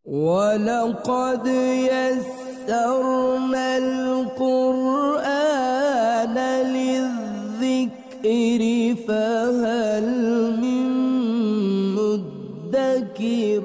وَلَقَدْ يَسَّرْنَا الْقُرْآنَ لِلذِّكْرِ فَهَلْ مِن مُّدَّكِرٍ۔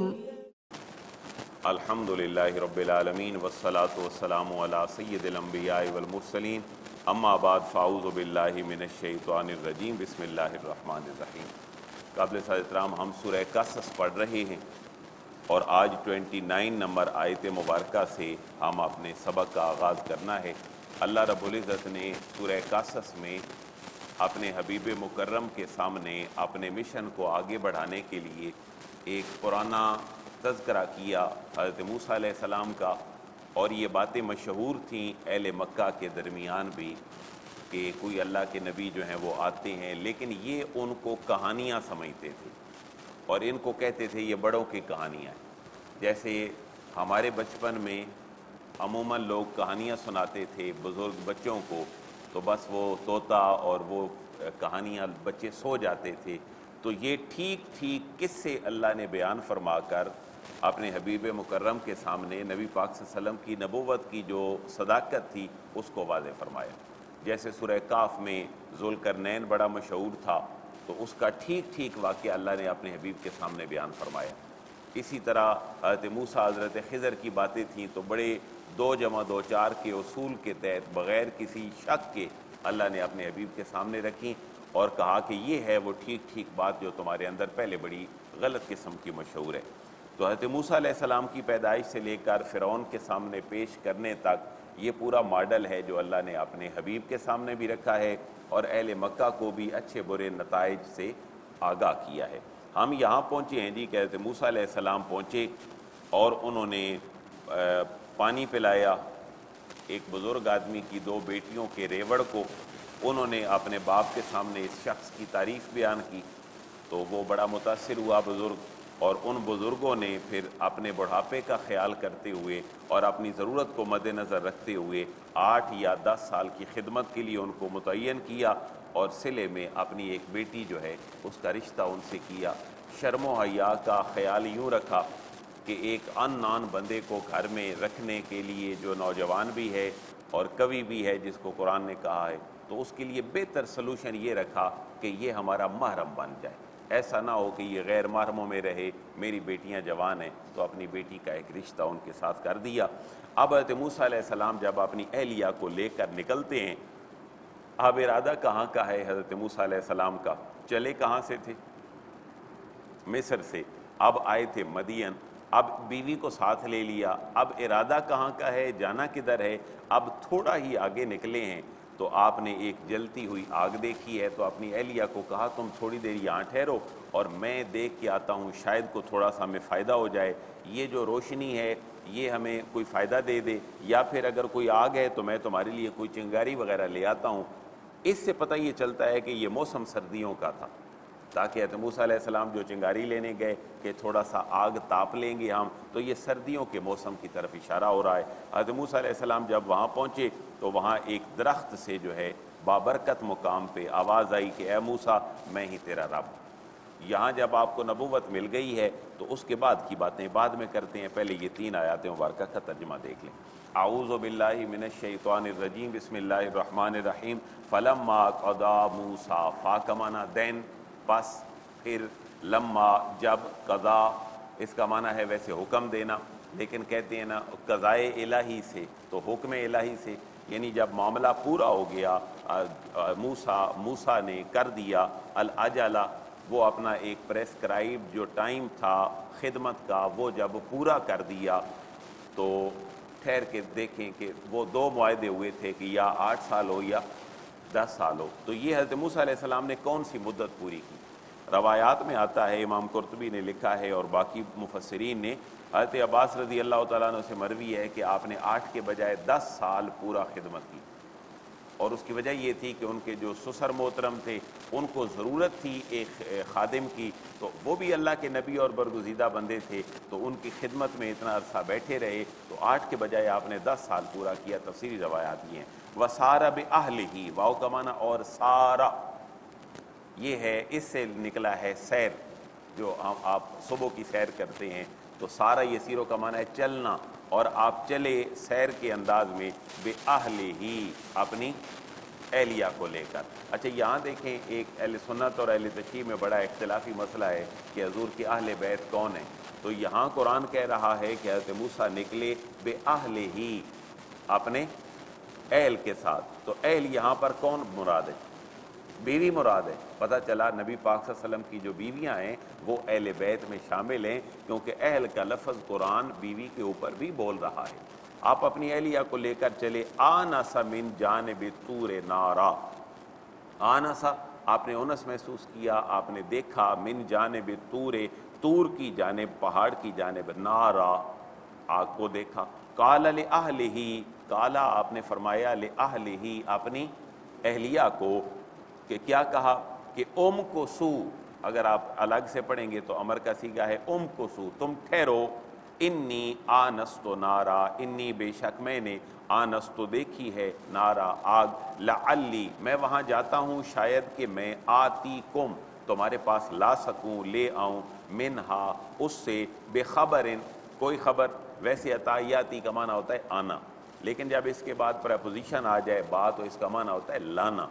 الحمد للہ رب العالمین والصلاة والسلام علی سید الانبیاء والمرسلین، اما بعد فاعوذ باللہ من الشیطان الرجیم، بسم اللہ الرحمن الرحیم۔ قابل احترام ہم سورہ قصص پڑھ رہے ہیں اور آج 29 نمبر آیت مبارکہ سے ہم اپنے سبق کا آغاز کرنا ہے۔ اللہ رب العزت نے سورہ قصص میں اپنے حبیب مکرم کے سامنے اپنے مشن کو آگے بڑھانے کے لیے ایک پرانا تذکرہ کیا حضرت موسیٰ علیہ السلام کا، اور یہ باتیں مشہور تھیں اہل مکہ کے درمیان بھی کہ کوئی اللہ کے نبی جو ہیں وہ آتے ہیں، لیکن یہ ان کو کہانیاں سمجھتے تھے اور ان کو کہتے تھے یہ بڑوں کی کہانیاں ہیں۔ جیسے ہمارے بچپن میں عموماً لوگ کہانیاں سناتے تھے بزرگ بچوں کو، تو بس وہ طوطا اور وہ کہانیاں بچے سو جاتے تھے۔ تو یہ ٹھیک قصے اللہ نے بیان فرما کر اپنے حبیب مکرم کے سامنے نبی پاک صلی اللہ علیہ وسلم کی نبوت کی جو صداقت تھی اس کو واضح فرمایا۔ جیسے سورہ کاف میں ذوالقرنین بڑا مشہور تھا، تو اس کا ٹھیک واقعہ اللہ نے اپنے حبیب کے سامنے بیان فرمایا۔ اسی طرح حضرت موسیٰ حضرت خضر کی باتیں تھیں تو بڑے 2+2=4 کے اصول کے تحت بغیر کسی شک کے اللہ نے اپنے حبیب کے سامنے رکھیں اور کہا کہ یہ ہے وہ ٹھیک بات جو تمہارے اندر پہلے بڑی غلط قسم کی مشہور ہے۔ تو حضرت موسیٰ علیہ السلام کی پیدائش سے لے کر فرعون کے سامنے پیش کرنے تک یہ پورا ماڈل ہے جو اللہ نے اپنے حبیب کے سامنے بھی رکھا ہے اور اہل مکہ کو بھی اچھے برے نتائج سے آگاہ کیا ہے۔ ہم یہاں پہنچے ہیں جی کہ حضرت موسیٰ علیہ السلام پہنچے اور انہوں نے پانی پلایا ایک بزرگ آدمی کی 2 بیٹیوں کے ریوڑ کو۔ انہوں نے اپنے باپ کے سامنے اس شخص کی تعریف بیان کی تو وہ بڑا متاثر ہوا بزرگ، اور ان بزرگوں نے پھر اپنے بڑھاپے کا خیال کرتے ہوئے اور اپنی ضرورت کو مد نظر رکھتے ہوئے 8 یا 10 سال کی خدمت کے لیے ان کو متعین کیا اور صلے میں اپنی ایک بیٹی جو ہے اس کا رشتہ ان سے کیا۔ شرم و حیا کا خیال یوں رکھا کہ ایک ان نان بندے کو گھر میں رکھنے کے لیے جو نوجوان بھی ہے اور کوی بھی ہے جس کو قرآن نے کہا ہے، تو اس کے لیے بہتر سلوشن یہ رکھا کہ یہ ہمارا محرم بن جائے۔ ایسا نہ ہو کہ یہ غیر محرموں میں رہے، میری بیٹیاں جوان ہیں، تو اپنی بیٹی کا ایک رشتہ ان کے ساتھ کر دیا۔ اب حضرت موسیٰ علیہ السلام جب اپنی اہلیہ کو لے کر نکلتے ہیں، اب ارادہ کہاں کا ہے حضرت موسیٰ علیہ السلام کا؟ چلے کہاں سے تھے؟ مصر سے۔ اب آئے تھے مدین، اب بیوی کو ساتھ لے لیا، اب ارادہ کہاں کا ہے، جانا کدھر ہے؟ اب تھوڑا ہی آگے نکلے ہیں تو آپ نے ایک جلتی ہوئی آگ دیکھی ہے، تو اپنی اہلیہ کو کہا تم تھوڑی دیر یہاں ٹھہرو اور میں دیکھ کے آتا ہوں، شاید کو تھوڑا سا ہمیں فائدہ ہو جائے، یہ جو روشنی ہے یہ ہمیں کوئی فائدہ دے دے، یا پھر اگر کوئی آگ ہے تو میں تمہارے لیے کوئی چنگاری وغیرہ لے آتا ہوں۔ اس سے پتہ یہ چلتا ہے کہ یہ موسم سردیوں کا تھا، تاکہ حضرت موسیٰ علیہ السلام جو چنگاری لینے گئے کہ تھوڑا سا آگ تاپ لیں گے ہم، تو یہ سردیوں کے موسم کی طرف اشارہ ہو رہا ہے۔ حضرت موسیٰ علیہ السلام جب وہاں پہنچے تو وہاں ایک درخت سے جو ہے بابرکت مقام پہ آواز آئی کہ اے موسیٰ میں ہی تیرا رب ہوں۔ یہاں جب آپ کو نبوت مل گئی ہے تو اس کے بعد کی باتیں بعد میں کرتے ہیں، پہلے یہ 3 آیات مبارکہ کا ترجمہ دیکھ لیں۔ اعوذ باللہ من الشیطان الرجیم، بسم اللہ الرحمن الرحیم۔ فلما قضا موسیٰ، فا کا معنی دین، پس، پھر، لما جب، قضا اس کا معنی ہے ویسے حکم دینا، لیکن کہتے ہیں نا قضائے الہی سے تو حکم الہی سے، یعنی جب معاملہ پورا ہو گیا، موسیٰ نے کر دیا الاجلہ، وہ اپنا ایک پریسکرائب جو ٹائم تھا خدمت کا وہ جب پورا کر دیا، تو ٹھہر کے دیکھیں کہ وہ 2 معاہدے ہوئے تھے کہ یا 8 سال ہو یا 10 سال ہو، تو یہ حضرت موسیٰ علیہ السلام نے کون سی مدت پوری کی؟ روایات میں آتا ہے، امام قرطبی نے لکھا ہے اور باقی مفسرین نے، حضرت عباس رضی اللہ تعالیٰ عنہ سے مروی ہے کہ آپ نے 8 کے بجائے 10 سال پورا خدمت کی، اور اس کی وجہ یہ تھی کہ ان کے جو سسر محترم تھے ان کو ضرورت تھی ایک خادم کی، تو وہ بھی اللہ کے نبی اور برگزیدہ بندے تھے، تو ان کی خدمت میں اتنا عرصہ بیٹھے رہے، تو 8 کے بجائے آپ نے 10 سال پورا کیا۔ تفسیری روایات یہ ہیں۔ وَسَارَ بِأَهْلِهِ، واو کا معنی اور سارا، یہ ہے اس سے نکلا ہے سیر، جو آپ صبح کی سیر کرتے ہیں تو سارا یسیرو کا معنی ہے چلنا، اور آپ چلے سیر کے انداز میں بے اہلہ ہی، اپنی اہلیہ کو لے کر۔ اچھا یہاں دیکھیں ایک اہل سنت اور اہل تشیع میں بڑا اختلافی مسئلہ ہے کہ حضور کے اہل بیت کون ہیں۔ تو یہاں قرآن کہہ رہا ہے کہ حضرت موسیٰ نکلے بے اہلہ ہی، اپنے اہل کے ساتھ۔ تو اہل یہاں پر کون مراد ہے؟ بیوی مراد ہے۔ پتہ چلا نبی پاک صلی اللہ علیہ وسلم کی جو بیویاں ہیں وہ اہل بیت میں شامل ہیں، کیونکہ اہل کا لفظ قرآن بیوی کے اوپر بھی بول رہا ہے۔ آپ اپنی اہلیہ کو لے کر چلے، آنس من جانب طور نارا، آنسا آپ نے انس محسوس کیا، آپ نے دیکھا، من جانب طور کی جانب، پہاڑ کی جانب، نارا آگ کو دیکھا، قال لأہلہ، قالا آپ نے فرمایا لأہلہ اپنی اہلیہ کو، کہ کیا کہا کہ ام کو سو، اگر آپ الگ سے پڑھیں گے تو امر کا صیغہ ہے ام کو سو، تم ٹھہرو، انی آنست نارا، انی بے شک میں نے آنست دیکھی ہے، نارا آگ، لعلی میں وہاں جاتا ہوں شاید کہ میں آتی کم تمہارے پاس لا سکوں، لے آؤں، منہا اس سے، بخبر کوئی خبر۔ ویسے عطایاتی کا معنی ہوتا ہے آنا، لیکن جب اس کے بعد پریپوزیشن آ جائے بات تو اس کا معنی ہوتا ہے لانا۔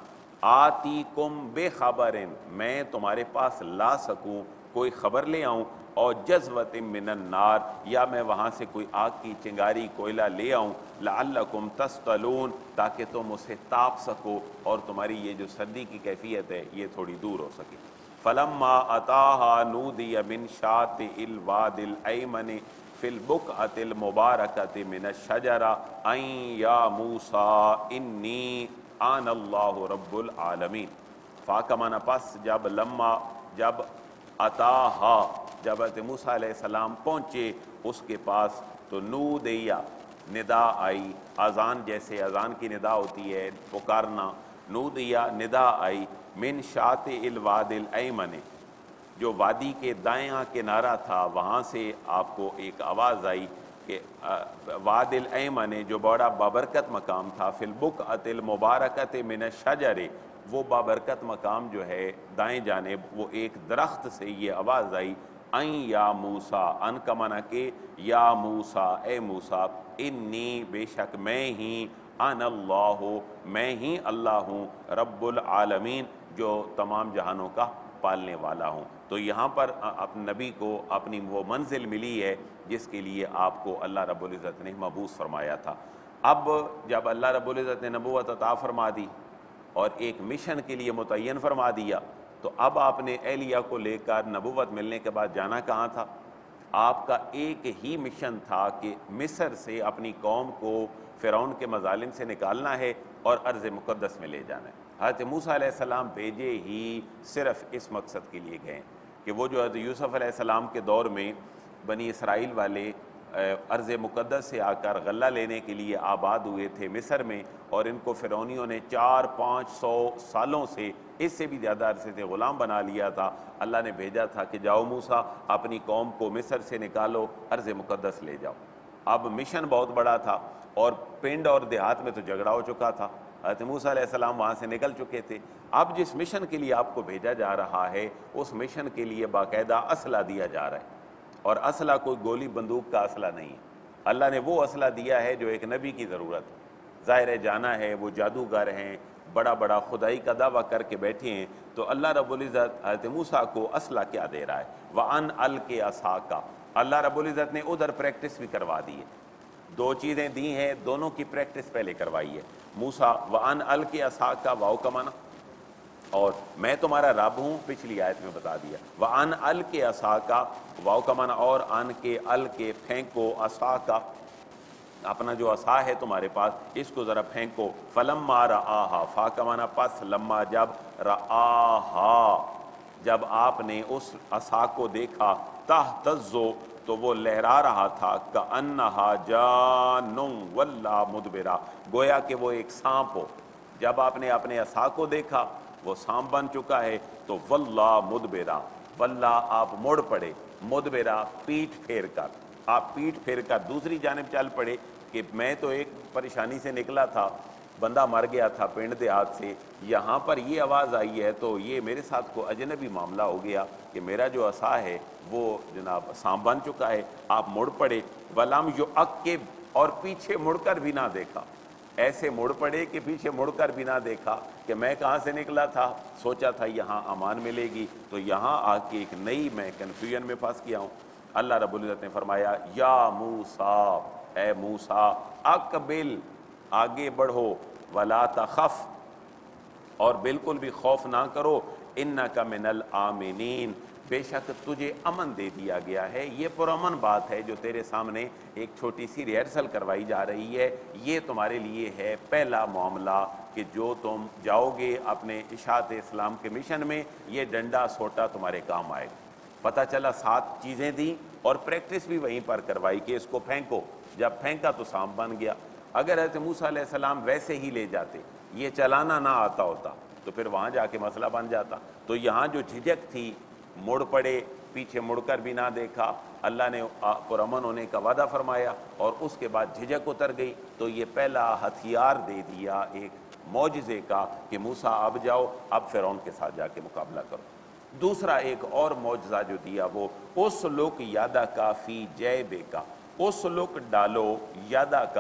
آتی کم بے خبر، میں تمہارے پاس لا سکوں، کوئی خبر لے آؤں، اور جذوۃ من النار، یا میں وہاں سے کوئی آگ کی چنگاری کوئلہ لے آؤں، لعلکم تصطلون تاکہ تم اسے تاپ سکو اور تمہاری یہ جو سردی کی کیفیت ہے یہ تھوڑی دور ہو سکے۔ فلما اتاها نودی من شاطئ الوادی الایمن فی البقعۃ المبارکۃ من الشجرہ ان یا موسیٰ انی آن اللہ رب العالمین۔ فا کا معنی پس، جب لما، جب اتاہا، جب حضرت موسیٰ علیہ السلام پہنچے اس کے پاس، تو نودیا ندا آئی، اذان جیسے اذان کی ندا ہوتی ہے پکارنا، نودیا ندا آئی، من شاطئ الوادی الایمن، جو وادی کے دائیں کنارہ تھا وہاں سے آپ کو ایک آواز آئی کہ وادی الایمن جو بڑا بابرکت مقام تھا، فی البقعۃ المبارکۃ من الشجر، وہ بابرکت مقام جو ہے دائیں جانب وہ ایک درخت سے یہ آواز آئی، ان یا موسیٰ، ان کا معنی کہ یا موسیٰ اے موسیٰ، انی بے شک میں ہی، ان اللہ میں ہی اللہ ہوں، رب العالمین جو تمام جہانوں کا پالنے والا ہوں۔ تو یہاں پر نبی کو اپنی وہ منزل ملی ہے جس کے لیے آپ کو اللہ رب العزت نے مبعوث فرمایا تھا۔ اب جب اللہ رب العزت نے نبوت عطا فرما دی اور ایک مشن کے لیے متعین فرما دیا، تو اب آپ نے اہلیہ کو لے کر نبوت ملنے کے بعد جانا کہاں تھا؟ آپ کا ایک ہی مشن تھا کہ مصر سے اپنی قوم کو فرعون کے مظالم سے نکالنا ہے اور ارض مقدس میں لے جانا ہے۔ حضرت موسیٰ علیہ السلام بھیجے ہی صرف اس مقصد کے لیے گئے کہ وہ جو حضرت یوسف علیہ السلام کے دور میں بنی اسرائیل والے ارض مقدس سے آ کر غلہ لینے کے لیے آباد ہوئے تھے مصر میں، اور ان کو فرعونیوں نے 400-500 سالوں سے، اس سے بھی زیادہ عرصے سے غلام بنا لیا تھا۔ اللہ نے بھیجا تھا کہ جاؤ موسیٰ اپنی قوم کو مصر سے نکالو، ارض مقدس لے جاؤ۔ اب مشن بہت بڑا تھا اور پنڈ اور دیہات میں تو جھگڑا ہو چکا تھا، حضرت موسیٰ علیہ السلام وہاں سے نکل چکے تھے۔ اب جس مشن کے لیے آپ کو بھیجا جا رہا ہے اس مشن کے لیے باقاعدہ اسلحہ دیا جا رہا ہے، اور اسلحہ کوئی گولی بندوق کا اسلحہ نہیں ہے۔ اللہ نے وہ اسلحہ دیا ہے جو ایک نبی کی ضرورت ہے۔ ظاہر ہے جانا ہے، وہ جادوگر ہیں، بڑا بڑا خدائی کا دعویٰ کر کے بیٹھے ہیں، تو اللہ رب العزت حضرت موسیٰ کو اسلحہ کیا دے رہا ہے؟ وَأَنْ أَلْقِ عَصَاكَ، اللہ رب العزت نے ادھر پریکٹس بھی کروا دی ہے، دو چیزیں دی ہیں، دونوں کی پریکٹس پہلے کروائی ہے۔ موسیٰ وَأَنْ أَلْقِ عَصَاكَ، واو کا معنی، اور میں تمہارا رب ہوں، پچھلی آیت میں بتا دیا۔ وَأَنْ أَلْقِ عَصَاكَ، واو کا معنی، اور ان کے الکے پھینکو، عصاکا اپنا جو عصا ہے تمہارے پاس اس کو ذرا پھینکو، فلما رآہا، فا کا معنی پس، لما جب، رآہا جب آپ نے اس عصا کو دیکھا، تہتزو تو وہ لہرا رہا تھا، کأنہا جان ولا مدبرا، گویا کہ وہ ایک سانپ ہو۔ جب آپ نے اپنے عصا کو دیکھا وہ سانپ بن چکا ہے، تو واللہ مدبرا، واللہ آپ مڑ پڑے، مدبرا پیٹھ پھیر کر، آپ پیٹھ پھیر کر دوسری جانب چل پڑے کہ میں تو ایک پریشانی سے نکلا تھا بندہ مر گیا تھا پنڈ دیہات سے، یہاں پر یہ آواز آئی ہے تو یہ میرے ساتھ کو اجنبی معاملہ ہو گیا کہ میرا جو عصا ہے وہ جناب سانپ بن چکا ہے، آپ مڑ پڑے، وَلَمْ يُعَقِّبْ، اور پیچھے مڑ کر بھی نہ دیکھا، ایسے مڑ پڑے کہ پیچھے مڑ کر بھی نہ دیکھا کہ میں کہاں سے نکلا تھا، سوچا تھا یہاں امان ملے گی تو یہاں آ کے ایک نئی میں کنفیوژن میں پھنس گیا ہوں۔ اللہ رب العزت نے فرمایا یا موسیٰ، اے موسیٰ، اقبل، آگے بڑھو، ولا تخف، اور بالکل بھی خوف نہ کرو، انک من الآمنین، بے شک تجھے امن دے دیا گیا ہے۔ یہ پرامن بات ہے جو تیرے سامنے ایک چھوٹی سی ریہرسل کروائی جا رہی ہے، یہ تمہارے لیے ہے پہلا معاملہ کہ جو تم جاؤ گے اپنے اشاعت اسلام کے مشن میں، یہ ڈنڈا سوٹا تمہارے کام آئے گا۔ پتہ چلا 7 چیزیں دیں اور پریکٹس بھی وہیں پر کروائی کہ اس کو پھینکو، جب پھینکا تو سانپ بن گیا۔ اگر حضرت موسیٰ علیہ السلام ویسے ہی لے جاتے، یہ چلانا نہ آتا ہوتا تو پھر وہاں جا کے مسئلہ بن جاتا۔ تو یہاں جو جھجک تھی، مڑ پڑے، پیچھے مڑ کر بھی نہ دیکھا، اللہ نے پرامن ہونے کا وعدہ فرمایا اور اس کے بعد جھجک اتر گئی، تو یہ پہلا ہتھیار دے دیا ایک معجزے کا کہ موسیٰ اب جاؤ، اب فرعون کے ساتھ جا کے مقابلہ کرو۔ دوسرا ایک اور معجزہ جو دیا وہ اسلک یدک فی جیبک، اسلک ڈالو، یدک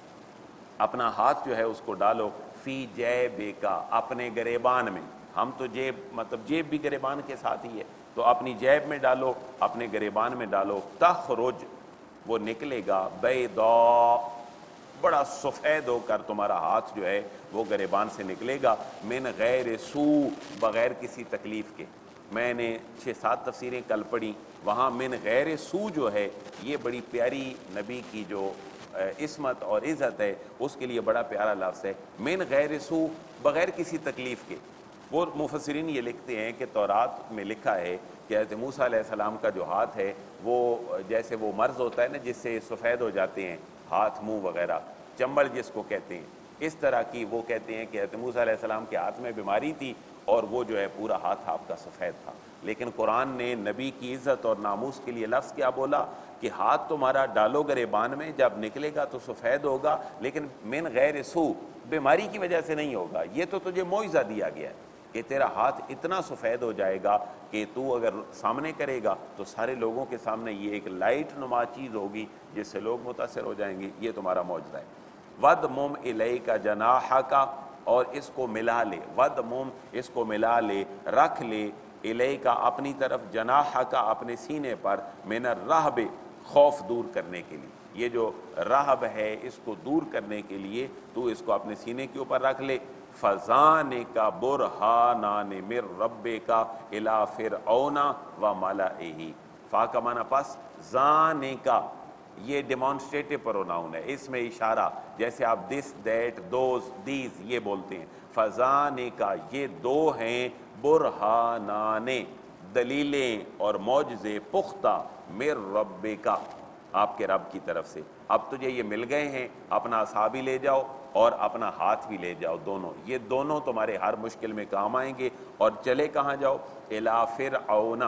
اپنا ہاتھ جو ہے اس کو ڈالو، فی جیبک اپنے گریبان میں، ہم تو جیب مطلب جیب بھی گریبان کے ساتھ ہی ہے، تو اپنی جیب میں ڈالو، اپنے گریبان میں ڈالو، تخرج، وہ نکلے گا، بیضاء، بڑا سفید ہو کر تمہارا ہاتھ جو ہے وہ گریبان سے نکلے گا، من غیر سوء، بغیر کسی تکلیف کے۔ میں نے 6-7 تفسیریں کل پڑھی، وہاں من غیر سوء جو ہے یہ بڑی پیاری نبی کی جو عصمت اور عزت ہے، اس کے لیے بڑا پیارا لفظ ہے، من غیر سوء، بغیر کسی تکلیف کے۔ وہ مفسرین یہ لکھتے ہیں کہ تورات میں لکھا ہے کہ حضرت موسیٰ علیہ السلام کا جو ہاتھ ہے وہ جیسے وہ مرض ہوتا ہے نا جس سے سفید ہو جاتے ہیں ہاتھ منہ وغیرہ، چمڑ جس کو کہتے ہیں، اس طرح کی وہ کہتے ہیں کہ حضرت موسیٰ علیہ السلام کے ہاتھ میں بیماری تھی اور وہ جو ہے پورا ہاتھ آپ کا سفید تھا۔ لیکن قرآن نے نبی کی عزت اور ناموس کے لیے لفظ کیا بولا کہ ہاتھ تمہارا ڈالو گریبان میں، جب نکلے گا تو سفید ہوگا، لیکن من غیر سوء، بیماری کی وجہ سے نہیں ہوگا۔ یہ تو تجھے معجزہ دیا گیا ہے کہ تیرا ہاتھ اتنا سفید ہو جائے گا کہ تو اگر سامنے کرے گا تو سارے لوگوں کے سامنے یہ ایک لائٹ نما چیز ہوگی جس سے لوگ متاثر ہو جائیں گے۔ یہ تمہارا معجزہ ہے۔ وَدْمُمْ إِلَيْكَ جَنَاحَكَ، اور اس کو ملا لے، وَدْمُمْ، اس کو ملا لے، رکھ لے، إِلَيْكَ اپنی طرف، جَنَاحَكَ اپنے سینے پر، مِنَ الرَّهْبِ خوف دور کرنے کے لیے۔ یہ جو رہب ہے اس کو دور کرنے کے لیے تو اس کو اپنے سینے کے اوپر رکھ لے۔ فَذَانِكَ بُرْهَانَانِ مِن رَبِّكَ إِلَىٰ فِرْعَوْنَ وَمَلَئِهِ، فا کا معنی پس، ذَانِكَ یہ ڈیمانسٹریٹو پروناؤن ہے، اس میں اشارہ، جیسے آپ دس، دیٹ، دوز، دیز یہ بولتے ہیں۔ فَذَانِكَ یہ دو ہیں، برہانان دلیلیں اور معجزے پختہ، مِن رَبِّكَ آپ کے رب کی طرف سے۔ اب تجھے یہ مل گئے ہیں، اپنا عصا بھی لے جاؤ اور اپنا ہاتھ بھی لے جاؤ، دونوں، یہ دونوں تمہارے ہر مشکل میں کام آئیں گے۔ اور چلے کہاں جاؤ؟ اِلیٰ فرعون،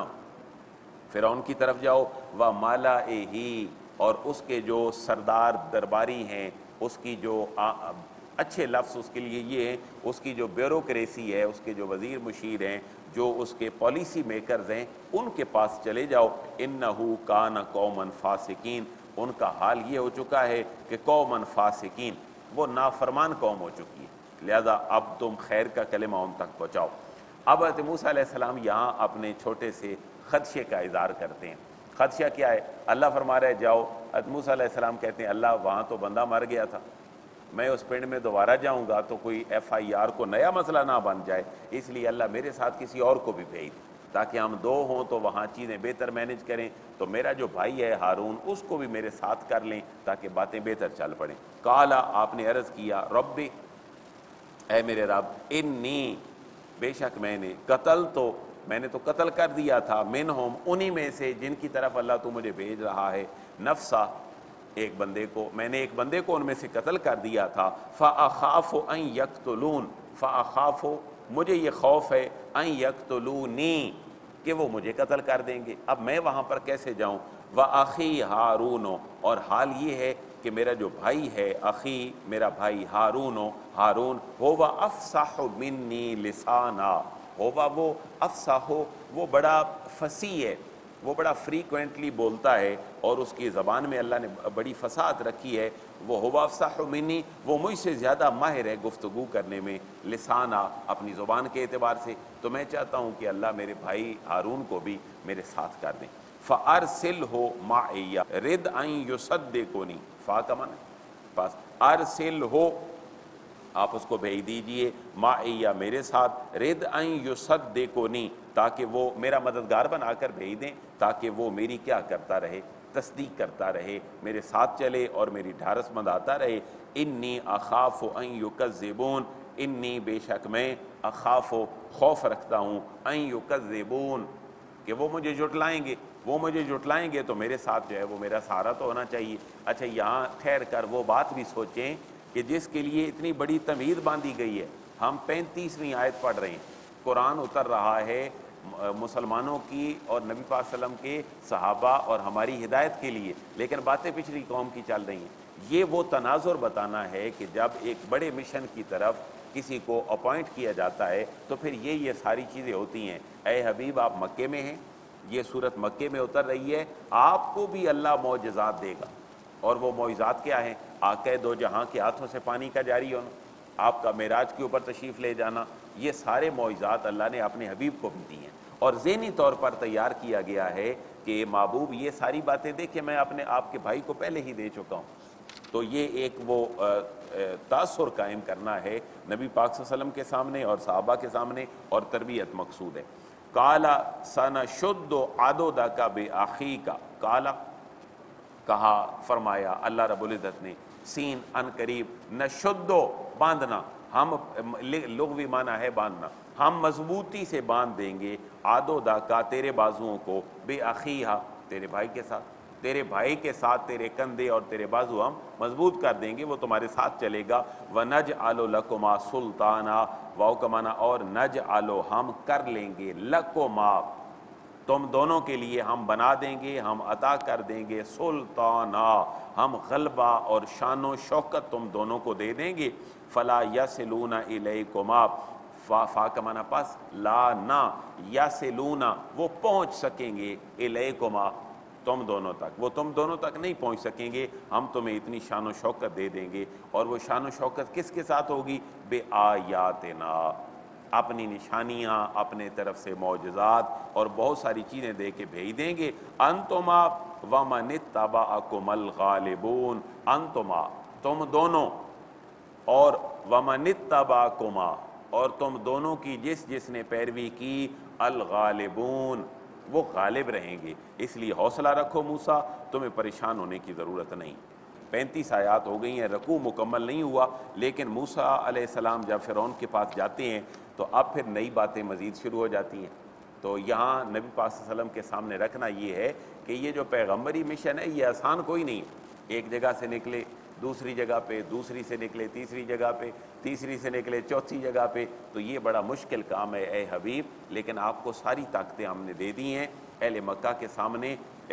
فرعون کی طرف جاؤ، وَمَلَئِهِ اور اس کے جو سردار درباری ہیں، اس کی جو اچھے لفظ اس کے لیے یہ ہیں، اس کی جو بیوروکریسی ہے، اس کے جو وزیر مشیر ہیں، جو اس کے پالیسی میکرز ہیں، ان کے پاس چلے جاؤ۔ اِنَّهُ كَانَ قَوْمًا فَاسِقِينَ، ان کا حال یہ ہو چکا ہے کہ قومًا فاسقین، وہ نافرمان قوم ہو چکی ہے، لہذا اب تم خیر کا کلمہ ان تک پہنچاؤ۔ اب حضرت موسیٰ علیہ السلام یہاں اپنے چھوٹے سے خدشے کا اظہار کرتے ہیں۔ خدشہ کیا ہے؟ اللہ فرما رہا ہے جاؤ۔ حضرت موسیٰ علیہ السلام کہتے ہیں اللہ وہاں تو بندہ مر گیا تھا، میں اس پنڈ میں دوبارہ جاؤں گا تو کوئی FIR کو نیا مسئلہ نہ بن جائے، اس لیے اللہ میرے ساتھ کسی اور کو بھی بھیج دے تاکہ ہم دو ہوں تو وہاں چیزیں بہتر مینج کریں، تو میرا جو بھائی ہے ہارون اس کو بھی میرے ساتھ کر لیں تاکہ باتیں بہتر چل پڑیں۔ قالا آپ نے عرض کیا، ربی اے میرے رب، انی بے شک میں نے میں نے تو قتل کر دیا تھا، منہم انہی میں سے جن کی طرف اللہ تو مجھے بھیج رہا ہے، نفسا ایک بندے کو، میں نے ایک بندے کو ان میں سے قتل کر دیا تھا، فَأَخَافُ أَن يَقْتُلُونَ، فَأَخَافُ مجھے یہ خوف ہے، أَن يَقْتُلُونِي کہ وہ مجھے قتل کر دیں گے، اب میں وہاں پر کیسے جاؤں؟ و اخی ہارون، اور حال یہ ہے کہ میرا جو بھائی ہے، اخی میرا بھائی ہارون ہوا افصح منی لسانا، ہوا وہ افصح، وہ بڑا فصیح ہے، وہ بڑا فریکوینٹلی بولتا ہے، اور اس کی زبان میں اللہ نے بڑی فصاحت رکھی ہے، وہ ہوا افصح منی، وہ مجھ سے زیادہ ماہر ہے گفتگو کرنے میں، لسانہ اپنی زبان کے اعتبار سے، تو میں چاہتا ہوں کہ اللہ میرے بھائی ہارون کو بھی میرے ساتھ کر دیں۔ فَأَرْسِلْهُ مَعِيَّ رِدْ أَن يُصَدِّقُنِي، فا کا معنی بس، أَرْسِلْهُ آپ اس کو بھیج دیجئے، مَعِيَّ میرے ساتھ، رِدْ أَن يُصَدِّقُنِي تاکہ وہ میرا مددگار بنا کر بھیج دیں، تاکہ وہ میری کیا کرتا رہے، تصدیق کرتا رہے، میرے ساتھ چلے اور میری ڈھارس بندھاتا رہے۔ انی اخاف ان یکذبون، انی بے شک میں، اخاف خوف رکھتا ہوں، ان یکذبون کہ وہ مجھے جھٹلائیں گے، وہ مجھے جھٹلائیں گے تو میرے ساتھ جو ہے وہ میرا سہارا تو ہونا چاہیے۔ اچھا یہاں ٹھہر کر وہ بات بھی سوچیں کہ جس کے لیے اتنی بڑی تمہید باندھی گئی ہے، ہم 35ویں آیت پڑھ رہے ہیں، قرآن اتر رہا ہے مسلمانوں کی اور نبی پاک صلی اللہ علیہ وسلم کے صحابہ اور ہماری ہدایت کے لیے، لیکن باتیں پچھلی قوم کی چل رہی ہیں۔ یہ وہ تناظر بتانا ہے کہ جب ایک بڑے مشن کی طرف کسی کو اپوائنٹ کیا جاتا ہے تو پھر یہ ساری چیزیں ہوتی ہیں۔ اے حبیب آپ مکے میں ہیں، یہ صورت مکے میں اتر رہی ہے، آپ کو بھی اللہ معجزات دے گا، اور وہ معجزات کیا ہیں؟ آقا دو جہاں کے ہاتھوں سے پانی کا جاری ہونا، آپ کا معراج کے اوپر تشریف لے جانا، یہ سارے معجزات اللہ نے اپنے حبیب کو بھی دی ہیں، اور ذہنی طور پر تیار کیا گیا ہے کہ محبوب یہ ساری باتیں دیکھیں میں اپنے آپ کے بھائی کو پہلے ہی دے چکا ہوں۔ تو یہ ایک وہ تاثر قائم کرنا ہے نبی پاک صلی اللہ علیہ وسلم کے سامنے اور صحابہ کے سامنے، اور تربیت مقصود ہے۔ کالا سنشد عضدک باخیک، کالا کہا فرمایا اللہ رب العزت نے، سین ان قریب، نشدو باندھنا، ہم لغوی معنی ہے باندھنا، ہم مضبوطی سے باندھ دیں گے، عضدک تیرے بازوؤں کو، باخیھا تیرے بھائی کے ساتھ، تیرے بھائی کے ساتھ تیرے کندھے اور تیرے بازو ہم مضبوط کر دیں گے، وہ تمہارے ساتھ چلے گا۔ وَنَجْعَلُ لَكُمَا سُلْطَانًا، واو کا معنی اور، نَجْعَلُ ہم کر لیں گے، لَكُمَا تم دونوں کے لیے ہم بنا دیں گے، ہم عطا کر دیں گے، سلطانہ ہم غلبہ اور شان و شوکت تم دونوں کو دے دیں گے۔ فلا یصلون الیکما، فا کا معنی پس، لا نہ، یصلون وہ پہنچ سکیں گے، الیکما تم دونوں تک، وہ تم دونوں تک نہیں پہنچ سکیں گے، ہم تمہیں اتنی شان و شوکت دے دیں گے۔ اور وہ شان و شوکت کس کے ساتھ ہوگی؟ بے آیاتنا، اپنی نشانیاں، اپنے طرف سے معجزات اور بہت ساری چیزیں دے کے بھیج دیں گے۔ انتما ومن اتبعکم الغالبون، انتما تم دونوں، اور ومن اتبعکما اور تم دونوں کی جس نے پیروی کی، الغالبون وہ غالب رہیں گے، اس لیے حوصلہ رکھو موسیٰ، تمہیں پریشان ہونے کی ضرورت نہیں۔ 35 آیات ہو گئی ہیں، رکوع مکمل نہیں ہوا، لیکن موسیٰ علیہ السلام جب فرعون کے پاس جاتے ہیں تو اب پھر نئی باتیں مزید شروع ہو جاتی ہیں۔ تو یہاں نبی پاک صلی اللہ علیہ وسلم کے سامنے رکھنا یہ ہے کہ یہ جو پیغمبری مشن ہے یہ آسان کوئی نہیں ہے، ایک جگہ سے نکلے دوسری جگہ پہ، دوسری سے نکلے تیسری جگہ پہ، تیسری سے نکلے چوتھی جگہ پہ، تو یہ بڑا مشکل کام ہے اے حبیب، لیکن آپ کو ساری طاقتیں ہم نے دے دی ہیں۔ اہل مکہ کے سامنے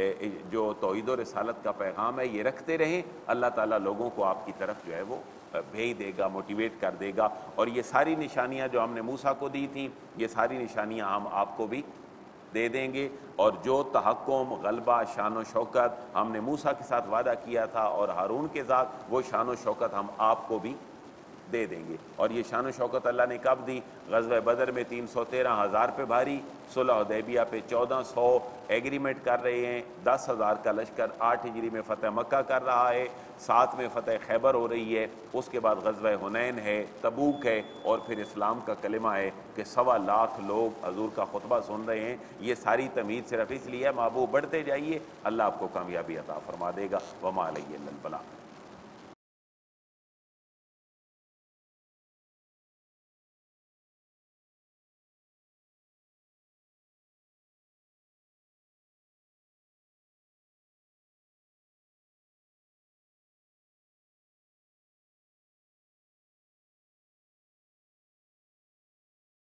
جو توحید و رسالت کا پیغام ہے یہ رکھتے رہیں، اللہ تعالیٰ لوگوں کو آپ کی طرف جو ہے وہ بھیج دے گا، موٹیویٹ کر دے گا، اور یہ ساری نشانیاں جو ہم نے موسیٰ کو دی تھیں یہ ساری نشانیاں ہم آپ کو بھی دے دیں گے، اور جو تحکم، غلبہ، شان و شوکت ہم نے موسیٰ کے ساتھ وعدہ کیا تھا اور ہارون کے ساتھ، وہ شان و شوکت ہم آپ کو بھی دے دیں گے۔ اور یہ شان و شوکت اللہ نے کب دی؟ غزوہ بدر میں 313,000 پہ بھاری، صلح حدیبیہ پہ 1400 ایگریمنٹ کر رہے ہیں، 10,000 کا لشکر 8 ہجری میں فتح مکہ کر رہا ہے، 7 میں فتح خیبر ہو رہی ہے، اس کے بعد غزوہ حنین ہے، تبوک ہے، اور پھر اسلام کا کلمہ ہے کہ 1.25 لاکھ لوگ حضور کا خطبہ سن رہے ہیں۔ یہ ساری تمہید صرف اس لیے ہے محبوب بڑھتے جائیے، اللہ آپ کو کامیابی عطا فرما دے گا۔ وما علیہ الا البلاغ۔